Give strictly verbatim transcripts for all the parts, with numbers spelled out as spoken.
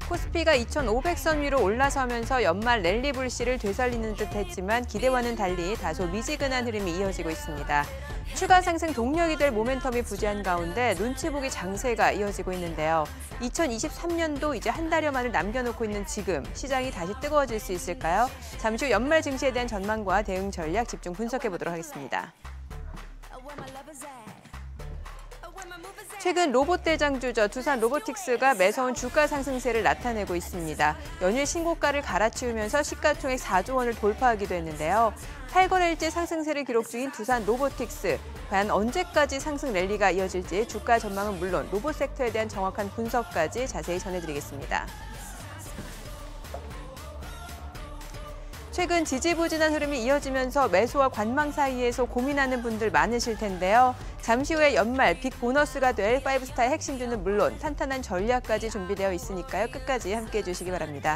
코스피가 이천오백 선 위로 올라서면서 연말 랠리 불씨를 되살리는 듯 했지만 기대와는 달리 다소 미지근한 흐름이 이어지고 있습니다. 추가 상승 동력이 될 모멘텀이 부재한 가운데 눈치 보기 장세가 이어지고 있는데요. 이천이십삼 년도 이제 한 달여 만을 남겨놓고 있는 지금 시장이 다시 뜨거워질 수 있을까요? 잠시 후 연말 증시에 대한 전망과 대응 전략 집중 분석해 보도록 하겠습니다. 최근 로봇 대장주죠. 두산 로보틱스가 매서운 주가 상승세를 나타내고 있습니다. 연일 신고가를 갈아치우면서 시가총액 사조 원을 돌파하기도 했는데요. 팔 거래일째 상승세를 기록 중인 두산 로보틱스. 과연 언제까지 상승 랠리가 이어질지 주가 전망은 물론 로봇 섹터에 대한 정확한 분석까지 자세히 전해드리겠습니다. 최근 지지부진한 흐름이 이어지면서 매수와 관망 사이에서 고민하는 분들 많으실 텐데요. 잠시 후에 연말 빅 보너스가 될 파이브스타의 핵심주는 물론 탄탄한 전략까지 준비되어 있으니까요. 끝까지 함께해 주시기 바랍니다.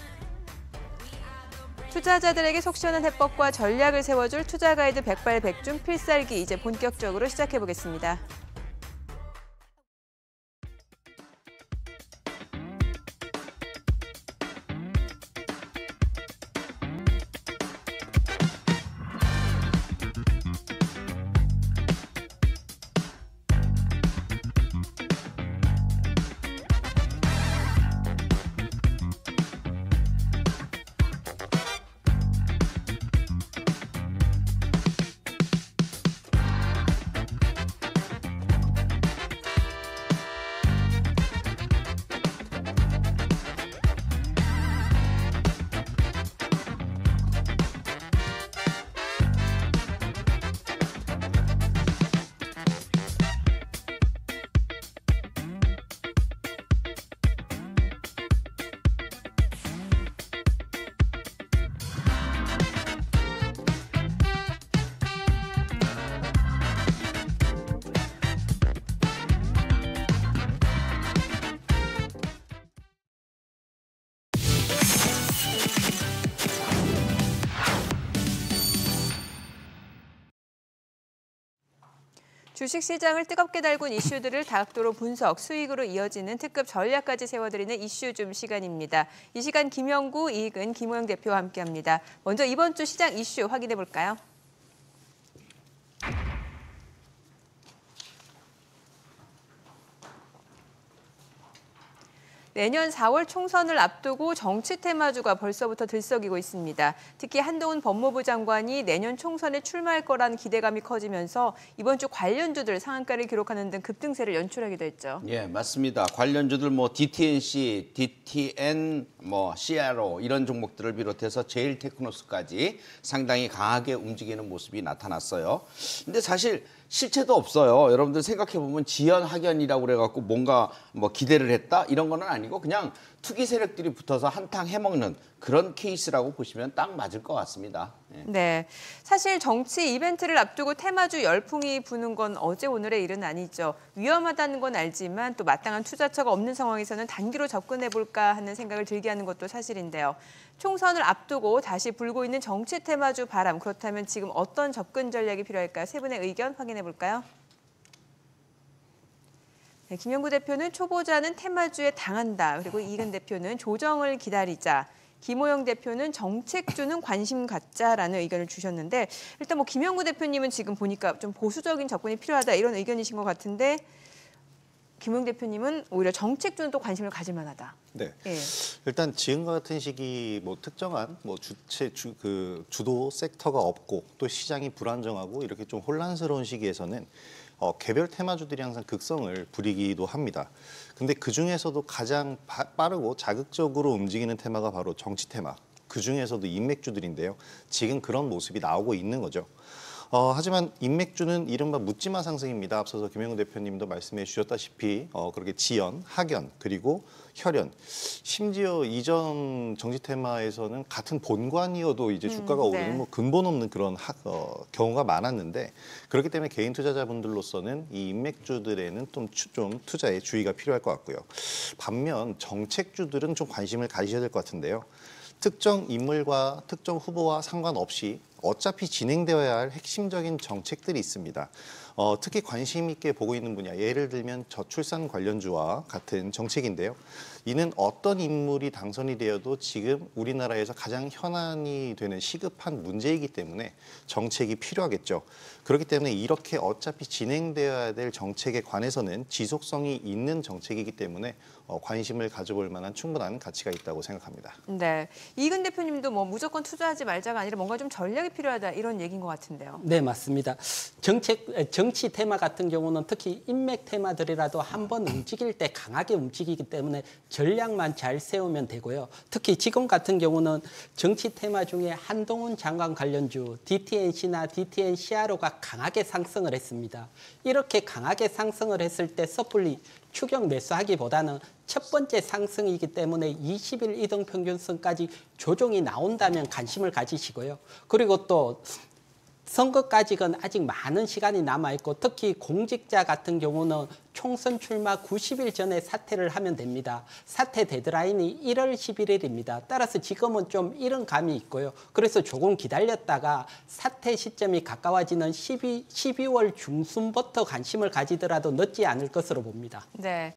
투자자들에게 속 시원한 해법과 전략을 세워줄 투자 가이드 백발백중 필살기 이제 본격적으로 시작해 보겠습니다. 주식시장을 뜨겁게 달군 이슈들을 다각도로 분석, 수익으로 이어지는 특급 전략까지 세워드리는 이슈줌 시간입니다. 이 시간 김영구, 이익은 김호영 대표와 함께합니다. 먼저 이번 주 시장 이슈 확인해 볼까요? 내년 사월 총선을 앞두고 정치 테마주가 벌써부터 들썩이고 있습니다. 특히 한동훈 법무부 장관이 내년 총선에 출마할 거란 기대감이 커지면서 이번 주 관련주들 상한가를 기록하는 등 급등세를 연출하기도 했죠. 예, 맞습니다. 관련주들 뭐 디티엔씨, 디티엔, 뭐 씨알오 이런 종목들을 비롯해서 제일테크노스까지 상당히 강하게 움직이는 모습이 나타났어요. 근데 사실 실체도 없어요. 여러분들 생각해보면 지연, 학연이라고 그래갖고 뭔가 뭐 기대를 했다? 이런 거는 아니고 그냥 투기 세력들이 붙어서 한탕 해먹는 그런 케이스라고 보시면 딱 맞을 것 같습니다. 예. 네, 사실 정치 이벤트를 앞두고 테마주 열풍이 부는 건 어제 오늘의 일은 아니죠. 위험하다는 건 알지만 또 마땅한 투자처가 없는 상황에서는 단기로 접근해볼까 하는 생각을 들게 하는 것도 사실인데요. 총선을 앞두고 다시 불고 있는 정치 테마주 바람, 그렇다면 지금 어떤 접근 전략이 필요할까요? 세 분의 의견 확인해볼까요? 네, 김영구 대표는 초보자는 테마주에 당한다. 그리고 이익은 대표는 조정을 기다리자. 김호영 대표는 정책주는 관심 갖자라는 의견을 주셨는데 일단 뭐 김영구 대표님은 지금 보니까 좀 보수적인 접근이 필요하다 이런 의견이신 것 같은데 김호영 대표님은 오히려 정책주는 또 관심을 가질 만하다. 네. 예. 일단 지금과 같은 시기 뭐 특정한 뭐 주체 주 그 주도 섹터가 없고 또 시장이 불안정하고 이렇게 좀 혼란스러운 시기에서는 어, 개별 테마주들이 항상 극성을 부리기도 합니다. 근데 그 중에서도 가장 바, 빠르고 자극적으로 움직이는 테마가 바로 정치 테마. 그 중에서도 인맥주들인데요. 지금 그런 모습이 나오고 있는 거죠. 어, 하지만 인맥주는 이른바 묻지마 상승입니다. 앞서서 김영우 대표님도 말씀해 주셨다시피 어, 그렇게 지연, 학연, 그리고 혈연. 심지어 이전 정치 테마에서는 같은 본관이어도 이제 주가가 음, 네. 오르는 뭐 근본 없는 그런 하, 어, 경우가 많았는데 그렇기 때문에 개인 투자자분들로서는 이 인맥주들에는 좀, 좀 투자에 주의가 필요할 것 같고요. 반면 정책주들은 좀 관심을 가지셔야 될 것 같은데요. 특정 인물과 특정 후보와 상관없이 어차피 진행되어야 할 핵심적인 정책들이 있습니다. 어, 특히 관심 있게 보고 있는 분야, 예를 들면 저출산 관련주와 같은 정책인데요. 이는 어떤 인물이 당선이 되어도 지금 우리나라에서 가장 현안이 되는 시급한 문제이기 때문에 정책이 필요하겠죠. 그렇기 때문에 이렇게 어차피 진행되어야 될 정책에 관해서는 지속성이 있는 정책이기 때문에 어, 관심을 가져볼 만한 충분한 가치가 있다고 생각합니다. 네, 이근 대표님도 뭐 무조건 투자하지 말자가 아니라 뭔가 좀 전략이 필요하다 이런 얘기인 것 같은데요. 네, 맞습니다. 정책, 정치 테마 같은 경우는 특히 인맥 테마들이라도 한번 움직일 때 강하게 움직이기 때문에 전략만 잘 세우면 되고요. 특히 지금 같은 경우는 정치 테마 중에 한동훈 장관 관련주 디티엔씨나 디티엔씨알오가 강하게 상승을 했습니다. 이렇게 강하게 상승을 했을 때 섣불리 추격 매수하기보다는 첫 번째 상승이기 때문에 이십 일 이동평균선까지 조정이 나온다면 관심을 가지시고요. 그리고 또 선거까지는 아직 많은 시간이 남아있고 특히 공직자 같은 경우는 총선 출마 구십 일 전에 사퇴를 하면 됩니다. 사퇴 데드라인이 일월 십일일입니다. 따라서 지금은 좀 이른 감이 있고요. 그래서 조금 기다렸다가 사퇴 시점이 가까워지는 십이, 십이월 중순부터 관심을 가지더라도 늦지 않을 것으로 봅니다. 네.